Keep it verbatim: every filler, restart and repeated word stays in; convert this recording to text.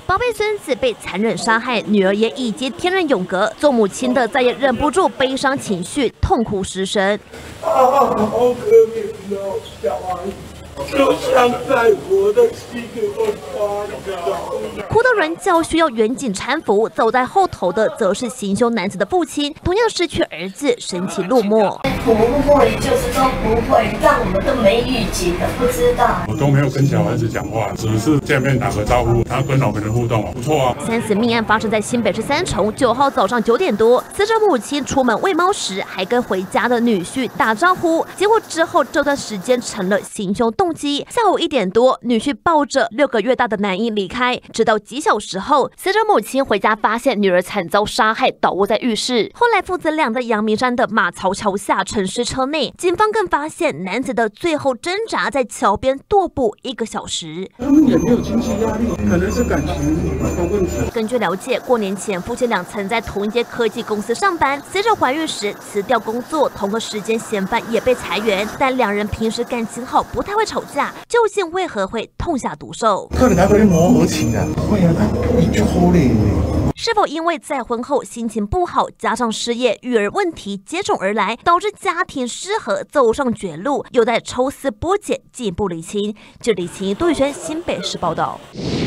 宝贝孙子被残忍杀害，女儿也已经天人永隔，做母亲的再也忍不住悲伤情绪，痛哭失声。 啊，好可怜哦，小孩。 就像在我的心给我发着， 哭的人叫需要远景搀扶，走在后头的则是行凶男子的父亲，同样失去儿子，神情落寞。 不会就是都不会，让我们都没预警的，不知道。 我都没有跟小孩子讲话，只是见面打个招呼，他跟老婆的互动不错啊。 三死命案发生在新北市三重，九号早上九点多，死者母亲出门喂猫时，还跟回家的女婿打招呼，结果之后这段时间成了行凶动机。下午一点多，女婿抱着六个月大的男婴离开，直到几小时后，死者母亲回家发现女儿惨遭杀害，倒卧在浴室。后来父子俩在阳明山的马槽桥下沉尸车内，警方更发现男子的最后挣扎在桥边踱步一个小时。 他们也没有经济压力，可能是感情的问题。 根据了解，过年前夫妻俩曾在同一间科技公司上班，死者怀孕时辞掉工作，同个时间嫌犯也被裁员，但两人平时感情好，不太会吵架。 究竟为何会痛下毒手？ 可能还会磨合期啊，会啊，你就好嘞。 是否因为再婚后心情不好，加上失业、育儿问题接踵而来，导致家庭失和，走上绝路？有待抽丝剥茧，进一步厘清。这里请杜宇轩新北市报道。